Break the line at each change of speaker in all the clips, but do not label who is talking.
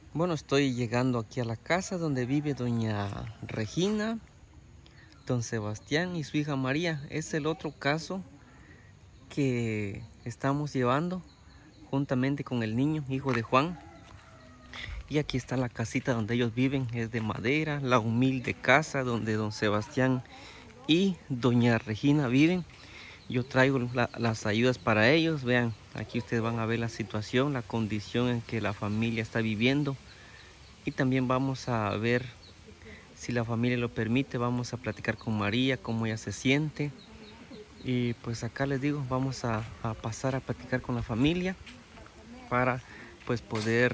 Bueno, estoy llegando aquí a la casa donde vive doña Regina, don Sebastián y su hija María. Es el otro caso que estamos llevando juntamente con el niño, hijo de Juan. Y aquí está la casita donde ellos viven, es de madera, la humilde casa donde don Sebastián y doña Regina viven. Yo traigo las ayudas para ellos. Vean, aquí ustedes van a ver la situación, la condición en que la familia está viviendo. Y también vamos a ver, si la familia lo permite, vamos a platicar con María, cómo ella se siente. Y pues acá les digo, vamos a pasar a platicar con la familia para pues poder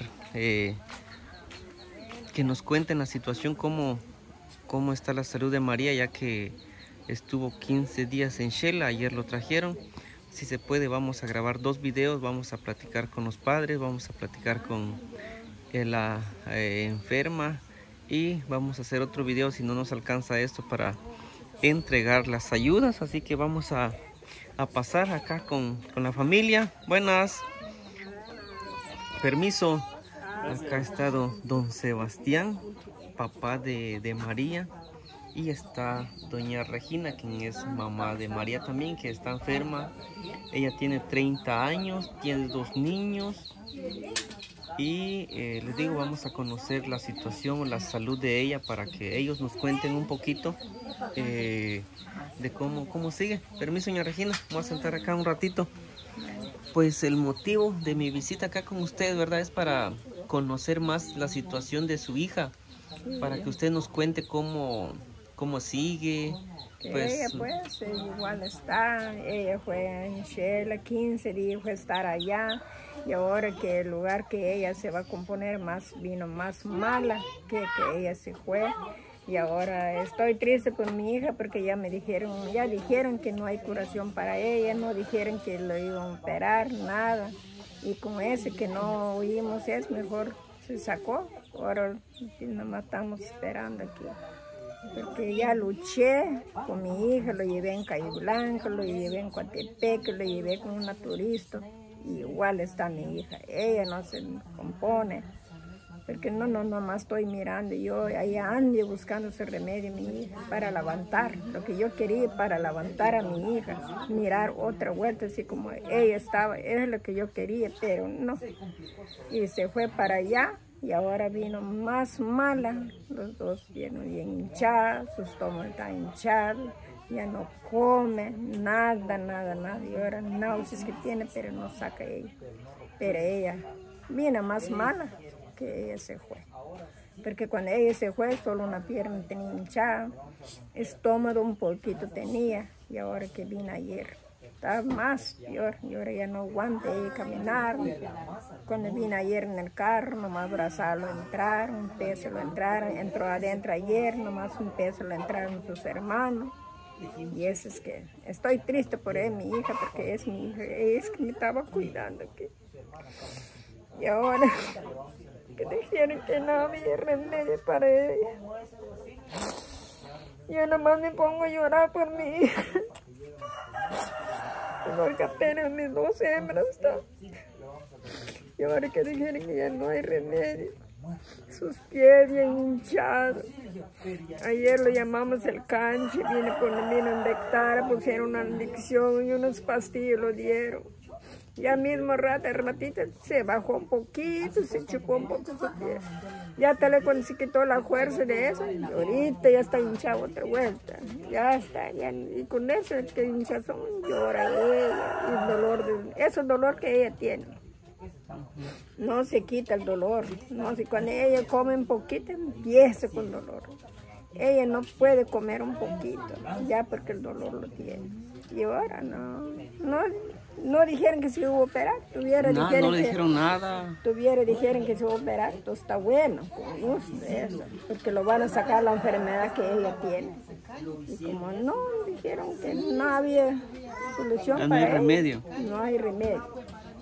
que nos cuenten la situación, cómo está la salud de María, ya que estuvo 15 días en Shela. Ayer lo trajeron. Si se puede, vamos a grabar 2 videos, vamos a platicar con los padres, vamos a platicar con la enferma y vamos a hacer otro video si no nos alcanza esto para entregar las ayudas. Así que vamos a pasar acá con la familia. Buenas. Permiso. Acá está don Sebastián, papá de María, y está doña Regina, quien es mamá de María también, que está enferma. Ella tiene 30 años, tiene 2 niños. Y les digo, vamos a conocer la situación, la salud de ella, para que ellos nos cuenten un poquito de cómo sigue. Permiso, doña Regina, voy a sentar acá un ratito. Pues el motivo de mi visita acá con ustedes, ¿verdad? Es para conocer más la situación de su hija, para que usted nos cuente cómo sigue.
Pues, ella pues igual está, ella fue en Shela 15 días, fue estar allá, y ahora que el lugar que ella se va a componer vino más mala que ella se fue. Y ahora estoy triste por mi hija porque ya dijeron que no hay curación para ella, no dijeron que lo iban a operar, nada. Y con ese que no oímos, es mejor se sacó. Ahora nada más estamos esperando aquí. Porque ya luché con mi hija, lo llevé en Calle Blanca, lo llevé en Coatepec, lo llevé con una turista. Igual está mi hija, ella no se compone. Porque no más estoy mirando, yo ahí ando buscando ese remedio a mi hija para levantar, lo que yo quería para levantar a mi hija, mirar otra vuelta así como ella estaba, es lo que yo quería, pero no. Y se fue para allá y ahora vino más mala, los dos vienen bien hinchados, su estómago está hinchado, ya no come, nada, y ahora náuseas que tiene, pero no saca ella, pero ella viene más mala que ella se fue, porque cuando ella se fue solo una pierna tenía hinchada, estómago un poquito tenía, y ahora que vino ayer está más peor, y ahora ya no aguanta ella caminar. Cuando vino ayer en el carro, nomás abrazarlo, entrar, un peso lo entraron, entró adentro ayer, nomás un peso lo entraron sus hermanos. Y eso es que estoy triste por ella, mi hija, porque es mi hija, es que me estaba cuidando aquí. Y ahora que dijeron que no había remedio para ella, yo nomás me pongo a llorar por mi hija, porque apenas mis 2 hembras están. Y ahora que dijeron que ya no hay remedio, sus pies bien hinchados. Ayer lo llamamos el canche, vino a inyectar, pusieron una inyección y unas pastillas lo dieron. Ya mismo ratito se bajó un poquito, se chupó un poco su pie. Ya tal vez cuando se quitó la fuerza de eso, y ahorita ya está hinchado otra vuelta. Ya está, y con eso que hinchazón llora ella, y el dolor, ese dolor que ella tiene. No se quita el dolor, no, si cuando ella come un poquito empieza con dolor. Ella no puede comer un poquito, ya porque el dolor lo tiene. Y ahora no dijeron que se iba a operar.
No le dijeron nada.
Dijeron que se iba a operar, entonces está bueno, con gusto eso, porque lo van a sacar la enfermedad que ella tiene. Y como no dijeron que no había solución
no
para
hay
ella,
remedio.
no hay remedio.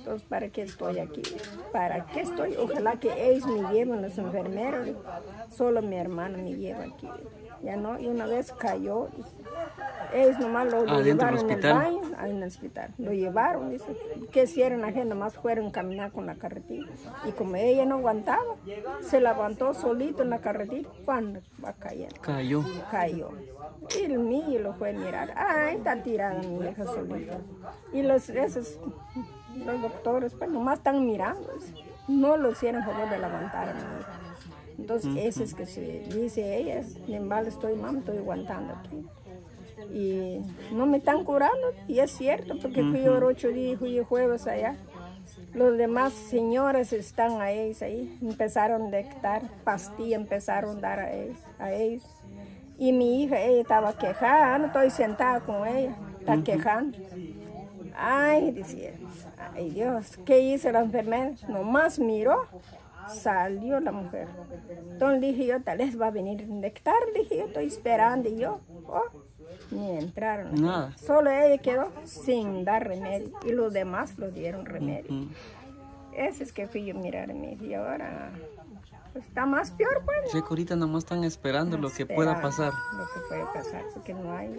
Entonces, ¿para qué estoy aquí? ¿Para qué estoy? Ojalá que ellos me lleven, los enfermeros. Solo mi hermano me lleva aquí. Ya no, y una vez cayó. Dice. Ellos nomás lo llevaron en el baño, en el hospital. Lo llevaron, dice. ¿Qué hicieron la gente? Nomás fueron a caminar con la carretilla. Y como ella no aguantaba, se levantó solito en la carretilla. Cuando va cayendo. Cayó. Y el niño lo fue a mirar. Ay, está tirada mi hija solita. Y los doctores, pues nomás están mirando. No lo hicieron favor de levantar a mi hija. Entonces, ese es que se dice ella, en vale estoy aguantando aquí. Y no me están curando, y es cierto, porque fui 8 días, fui jueves allá. Los demás señores están a ellos ahí, empezaron a dictar pastillas, empezaron a dar a ellos. Y mi hija, ella estaba quejando, estoy sentada con ella, está quejando. Ay, decía, ay Dios, ¿qué hizo la enfermera? Nomás miró. Salió la mujer. Entonces dije yo, tal vez va a venir a inyectar. Dije yo, estoy esperando. Y yo, ni entraron.
Nada.
Solo ella quedó sin dar remedio. Y los demás lo dieron remedio. Ese es que fui yo a mirar a mi hija. Y ahora pues, está más peor, pues.
Sí, ahorita nomás están esperando lo que pueda pasar.
Lo que puede pasar, porque no hay.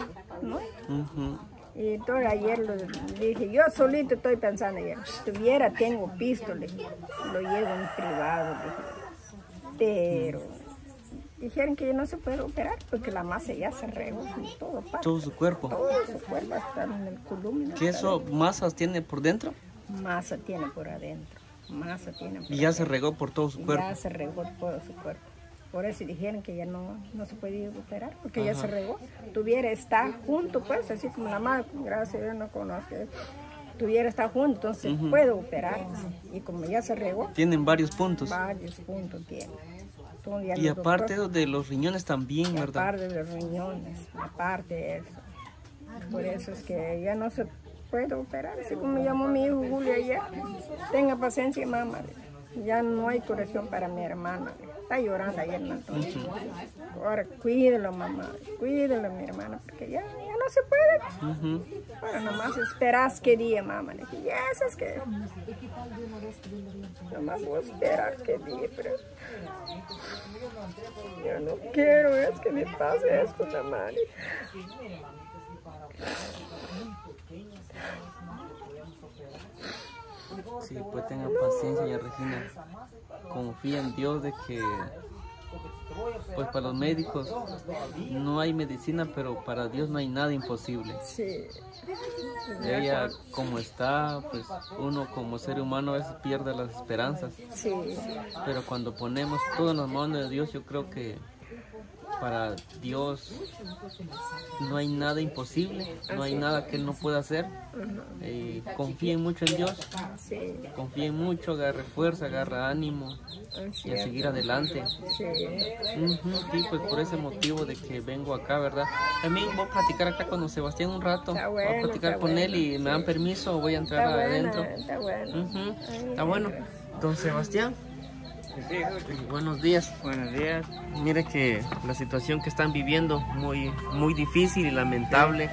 Y entonces ayer lo dije, yo solito estoy pensando, si tuviera, tengo pistola, lo llevo en privado, dije. Pero dijeron que no se puede operar porque la masa ya se regó en todo parte.
Todo su cuerpo.
Todo su cuerpo está en el columna.
¿Qué eso masas tiene por dentro?
Masa tiene por adentro. Masa tiene por
y ya se regó por todo su cuerpo.
Ya se regó por todo su cuerpo. Por eso dijeron que ya no se podía operar, porque ya se regó. Tuviera estar junto, pues, así como la madre, gracias a Dios no conozco. Tuviera estar junto, entonces puede operar. Y como ya se regó.
Tienen varios puntos.
Varios puntos tienen.
Y aparte de los riñones también, ¿verdad?
Aparte de los riñones, aparte de eso. Por eso es que ya no se puede operar. Así como me llamó mi hijo Julio ayer. Tenga paciencia, mamá. Ya no hay curación para mi hermana. Está llorando ayer en la noche. Ahora cuídelo, mamá. Cuídelo, mi hermana, porque ya no se puede. Ahora nomás esperas qué día, mamá. Le dije, ya eso es que... Nomás voy a esperar qué día, pero... Yo no quiero es que me pase esto, mamá.
Sí, pues tenga paciencia, doña Regina. Confía en Dios de que, pues para los médicos no hay medicina, pero para Dios no hay nada imposible.
Sí.
Ella como está, pues uno como ser humano a veces pierde las esperanzas.
Sí.
Pero cuando ponemos todo en las manos de Dios, yo creo que para Dios no hay nada imposible, no hay nada que Él no pueda hacer. Confíen mucho en Dios, confíen mucho, agarre fuerza, agarre ánimo y a seguir adelante. Sí, pues por ese motivo de que vengo acá, ¿verdad? También voy a platicar acá con don Sebastián un rato, voy a platicar con él y me dan permiso, voy a entrar adentro. Está bueno. Don Sebastián.
Sí,
buenos días.
Buenos días.
Mire que la situación que están viviendo muy difícil y lamentable.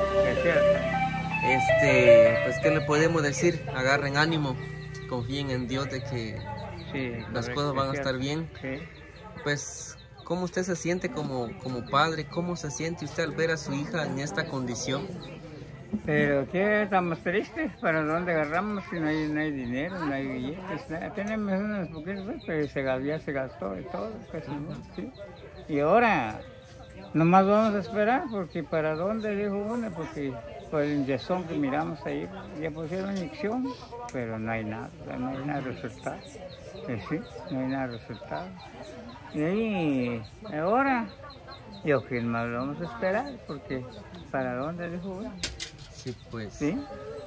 Pues qué le podemos decir, agarren ánimo, confíen en Dios de que las cosas van a estar bien. Pues ¿cómo usted se siente como padre? ¿Cómo se siente usted al ver a su hija en esta condición?
Pero que estamos tristes, ¿para dónde agarramos si no hay dinero, no hay billetes? Tenemos unos poquitos, pero ya se gastó y todo. Pues, ¿sí? Y ahora, nomás vamos a esperar, porque ¿para dónde? Dijo uno, porque por el inyección que miramos ahí, ya pusieron inyección, pero no hay nada de resultado. Sí, no hay nada de resultado. Y ahora, yo que más vamos a esperar, porque ¿para dónde? Dijo uno.
Sí, pues.
¿Sí?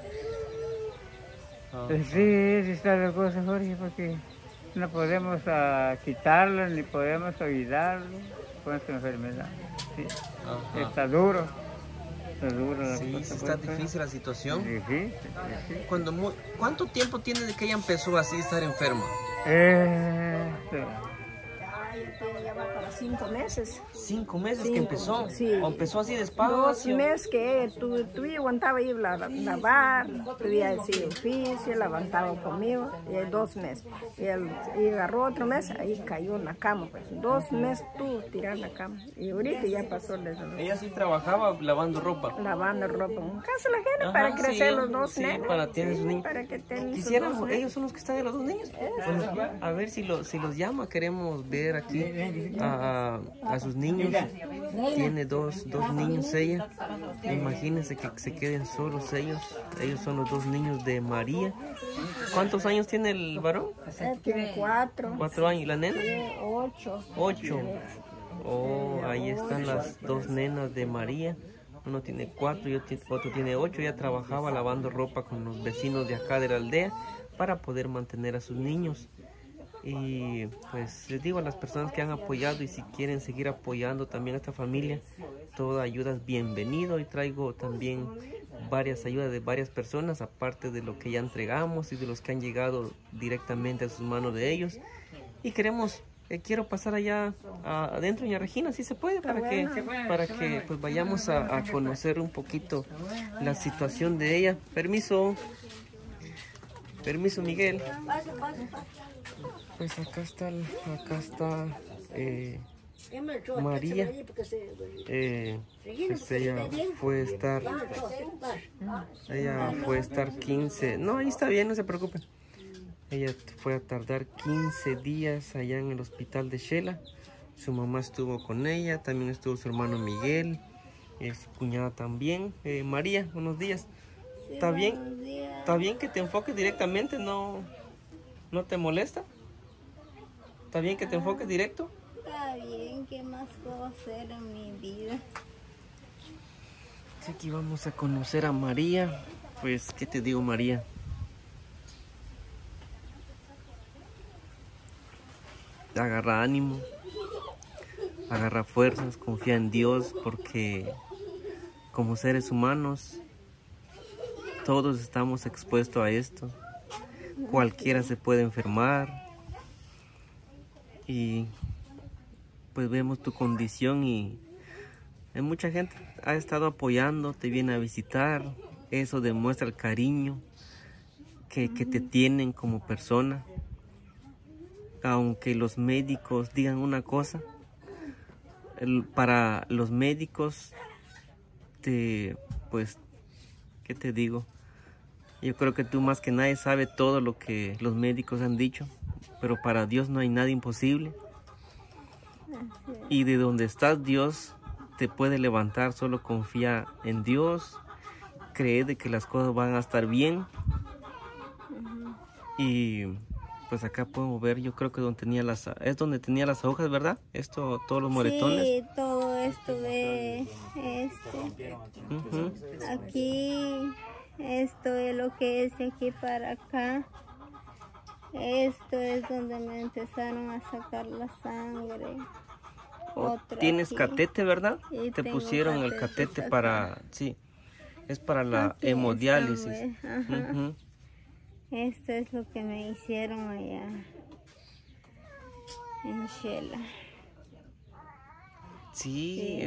Sí está la cosa, Jorge, porque no podemos quitarlo, ni podemos olvidarlo con esta enfermedad. Sí. Está duro.
Sí, está difícil la situación.
Difícil.
¿Cuánto tiempo tiene de que ella empezó así a estar enferma?
5 meses.
5 meses que
5,
empezó.
sí.
¿O empezó así despacio?
2 meses que tú aguantaba ir a lavar, podía decir oficio, levantaba conmigo, y 2 meses. Y agarró otro mes, ahí cayó en la cama, pues. 2 meses tú tirar en la cama. Y ahorita ya pasó de eso.
Ella sí trabajaba lavando ropa.
Lavando ropa en casa la gente.
Ajá,
para crecer
sí,
los 2
sí,
nenes.
para tener sus niños.
Para que tengan sus
Quisiéramos,
2 nenes.
ellos son los que están en los 2 niños. A ver si los llama, queremos ver aquí a sus niños. Tiene dos niños ella. Imagínense que se queden solos ellos. Ellos son los 2 niños de María. ¿Cuántos años tiene el varón?
Tiene 4.
4 años. ¿Y la nena?
8.
8. Oh, ahí están las 2 nenas de María. Uno tiene 4 y otro tiene 8. Ella trabajaba lavando ropa con los vecinos de acá de la aldea para poder mantener a sus niños. Y pues les digo a las personas que han apoyado y si quieren seguir apoyando también a esta familia, toda ayuda es bienvenido. Y traigo también varias ayudas de varias personas, aparte de lo que ya entregamos y de los que han llegado directamente a sus manos de ellos. Y quiero pasar allá adentro, doña Regina, si se puede, para que pues vayamos a conocer un poquito la situación de ella. Permiso, Miguel. Pues acá está María. Pues ella fue a estar 15. No, ahí está bien, no se preocupen. Ella fue a tardar 15 días allá en el hospital de Shela. Su mamá estuvo con ella, también estuvo su hermano Miguel, su cuñada también. María, buenos días.
Sí,
¿Está bien?
buenos días.
¿Está bien que te enfoques directamente? ¿No te molesta? ¿Está bien que te enfoques directo?
Está bien, ¿qué más puedo hacer en mi vida?
Sí, aquí vamos a conocer a María. Pues, ¿qué te digo, María? Agarra ánimo, agarra fuerzas, confía en Dios, porque como seres humanos todos estamos expuestos a esto. Cualquiera se puede enfermar y pues vemos tu condición y mucha gente ha estado apoyando, te viene a visitar. Eso demuestra el cariño que te tienen como persona. Aunque los médicos digan una cosa, para los médicos, pues, ¿qué te digo? Yo creo que tú más que nadie sabes todo lo que los médicos han dicho, pero para Dios no hay nada imposible. Y de donde estás, Dios te puede levantar. Solo confía en Dios, cree de que las cosas van a estar bien. Y pues acá podemos ver, yo creo que es donde tenía las agujas, ¿verdad? Todos los moretones.
Sí, todo esto de aquí, esto es lo que es de aquí para acá. Esto es donde me empezaron a sacar la sangre.
Tienes
aquí.
catete, ¿verdad?
Sí,
Te
tengo
pusieron el catete para, sí, es para la
Aquí
hemodiálisis.
está, ajá. Esto es lo que me hicieron allá en Shela.
Sí,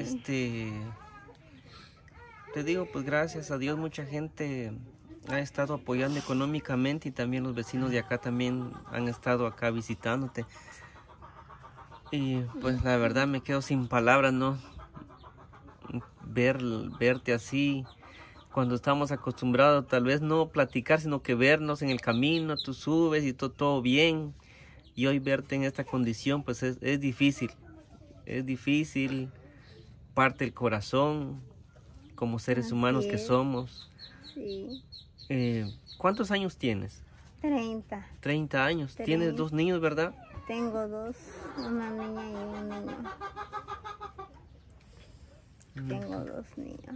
te digo, pues gracias a Dios mucha gente ha estado apoyando económicamente y también los vecinos de acá también han estado acá visitándote. Y pues la verdad me quedo sin palabras, ¿no? Verte así, cuando estamos acostumbrados tal vez no platicar, sino que vernos en el camino, tú subes y todo bien. Y hoy verte en esta condición, pues es difícil. Es difícil, parte el corazón, como seres humanos que somos.
Sí.
¿Cuántos años tienes?
30.
30 años.
30.
Tienes 2 niños, ¿verdad?
Tengo 2, una niña y un niño. Tengo 2 niños.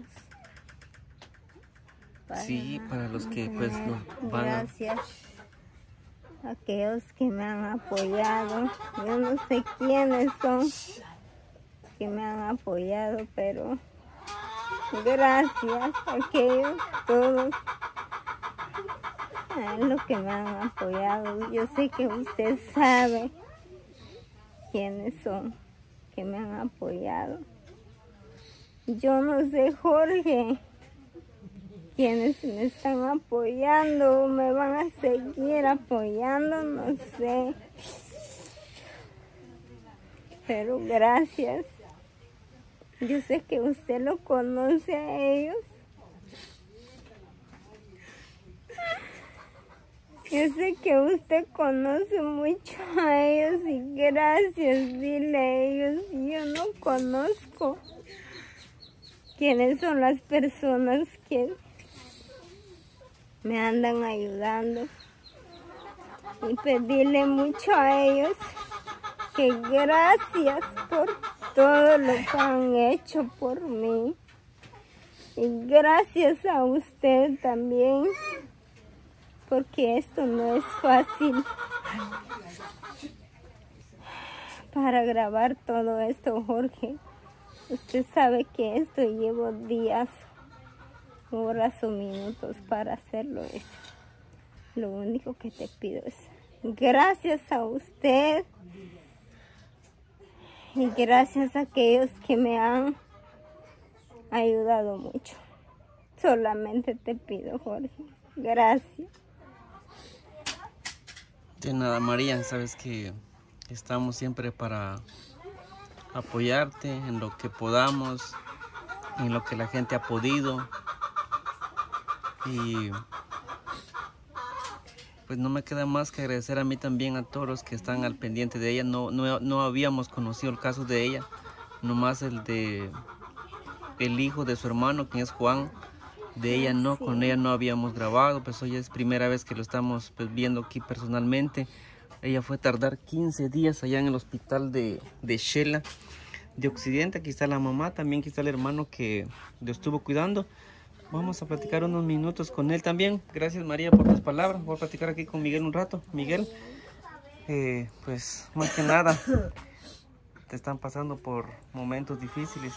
Sí, para los que pues no van a...
Gracias a aquellos que me han apoyado. Yo no sé quiénes son que me han apoyado, pero gracias a aquellos todos a los que me han apoyado. Yo sé que usted sabe quiénes son, que me han apoyado. Yo no sé, Jorge, quienes me están apoyando, me van a seguir apoyando, no sé. Pero gracias. Yo sé que usted lo conoce a ellos. Yo sé que usted conoce mucho a ellos y gracias, dile a ellos. Yo no conozco quiénes son las personas que me andan ayudando. Y pedirle mucho a ellos que gracias por todo lo que han hecho por mí. Y gracias a usted también, porque esto no es fácil. Para grabar todo esto, Jorge, usted sabe que esto llevo días, horas o minutos para hacerlo. Lo único que te pido es gracias a usted y gracias a aquellos que me han ayudado mucho. Solamente te pido, Jorge, gracias.
De nada, María, sabes que estamos siempre para apoyarte en lo que podamos, en lo que la gente ha podido. Y pues no me queda más que agradecer a mí también a todos los que están al pendiente de ella. No habíamos conocido el caso de ella, nomás el hijo de su hermano, quien es Juan. De ella no, con ella no habíamos grabado, pues hoy es primera vez que lo estamos pues, viendo aquí personalmente. Ella fue a tardar 15 días allá en el hospital de Xela, de Occidente. Aquí está la mamá, también aquí está el hermano que lo estuvo cuidando. Vamos a platicar unos minutos con él también. Gracias, María, por tus palabras. Voy a platicar aquí con Miguel un rato. Miguel, pues más que nada, te están pasando por momentos difíciles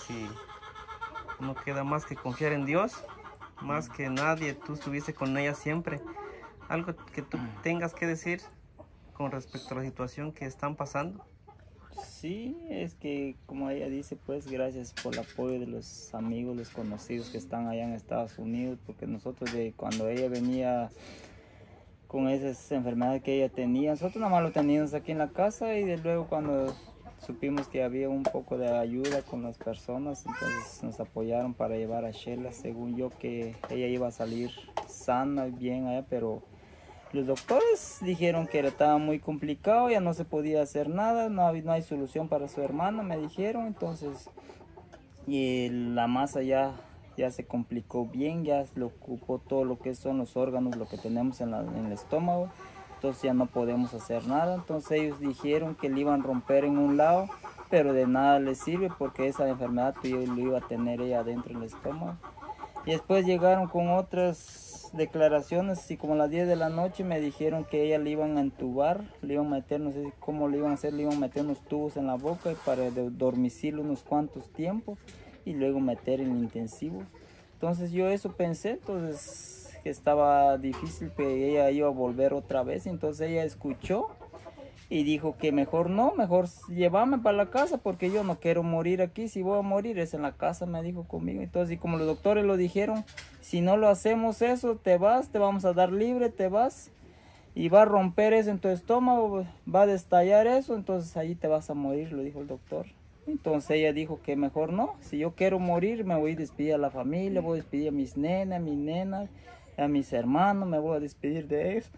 y no queda más que confiar en Dios. Más que nadie, tú estuviste con ella siempre. Algo que tú tengas que decir con respecto a la situación que están pasando.
Sí, es que como ella dice, pues gracias por el apoyo de los amigos, los conocidos que están allá en Estados Unidos, porque nosotros cuando ella venía con esas enfermedades que ella tenía, nosotros nada más lo teníamos aquí en la casa y de luego cuando supimos que había un poco de ayuda con las personas, entonces nos apoyaron para llevar a Xela, según yo que ella iba a salir sana y bien allá, pero los doctores dijeron que estaba muy complicado, ya no se podía hacer nada, no hay solución para su hermana, me dijeron, entonces y la masa ya se complicó bien, ya le ocupó todo lo que son los órganos, lo que tenemos en el estómago. Entonces ya no podemos hacer nada. Entonces ellos dijeron que le iban a romper en un lado, pero de nada les sirve porque esa enfermedad lo iba a tener ella adentro del estómago. Y después llegaron con otras declaraciones, así como a las 10 de la noche me dijeron que ella le iban a entubar, le iban a meter, no sé cómo le iban a hacer, le iban a meter unos tubos en la boca para dormicirlo unos cuantos tiempos y luego meter en el intensivo. Entonces yo eso pensé, entonces que estaba difícil, que ella iba a volver otra vez, entonces ella escuchó y dijo que mejor llévame para la casa porque yo no quiero morir aquí, si voy a morir es en la casa, me dijo conmigo. Entonces y como los doctores lo dijeron, si no lo hacemos eso, te vas, te vamos a dar libre, te vas y va a romper eso en tu estómago, va a destallar eso, entonces ahí te vas a morir, lo dijo el doctor. Entonces ella dijo que mejor no, si yo quiero morir me voy a despedir a la familia, voy a despedir a mis nenas, a mis nenas, a mis hermanos, me voy a despedir de ellos.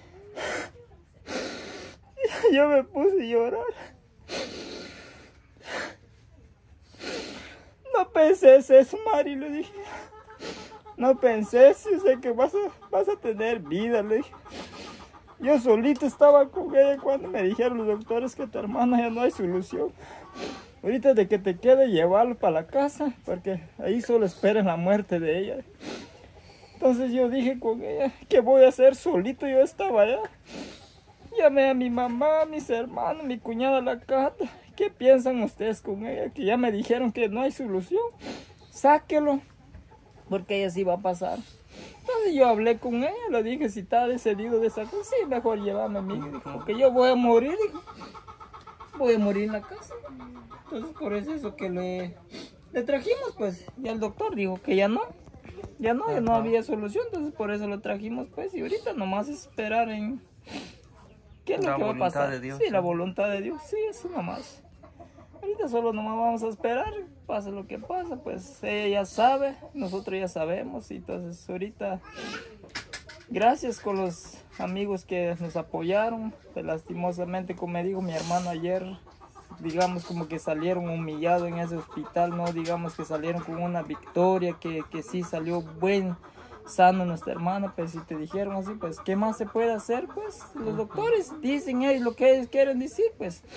Yo me puse a llorar. No pensé eso, Mari, le dije. No pensé, yo sé que vas a tener vida, le dije. Yo solito estaba con ella cuando me dijeron los doctores que tu hermana ya no hay solución. Ahorita de que te quede llevarlo para la casa, porque ahí solo esperan la muerte de ella. Entonces yo dije con ella, ¿qué voy a hacer solito? Yo estaba allá. Llamé a mi mamá, a mis hermanos, mi cuñada la Cata. ¿Qué piensan ustedes con ella? Que ya me dijeron que no hay solución. Sáquelo, porque ella sí va a pasar. Entonces yo hablé con ella, le dije si está decidido de sacar, sí, mejor llévame a mí. Porque yo voy a morir, dijo. Voy a morir en la casa. Entonces por eso que le trajimos, pues, y el doctor dijo que ya no había solución, entonces por eso lo trajimos, pues, y ahorita nomás esperar en qué es lo que va a pasar.
De Dios,
sí, la voluntad de Dios, sí, eso nomás. Ahorita solo nomás vamos a esperar, pase lo que pasa, pues ella ya sabe, nosotros ya sabemos, y entonces ahorita, gracias con los amigos que nos apoyaron, pues, lastimosamente, como me dijo mi hermano ayer, digamos como que salieron humillados en ese hospital, no digamos que salieron con una victoria, que sí salió sano nuestra hermana, pues si te dijeron así, pues ¿qué más se puede hacer? Pues los doctores dicen lo que ellos quieren decir, pues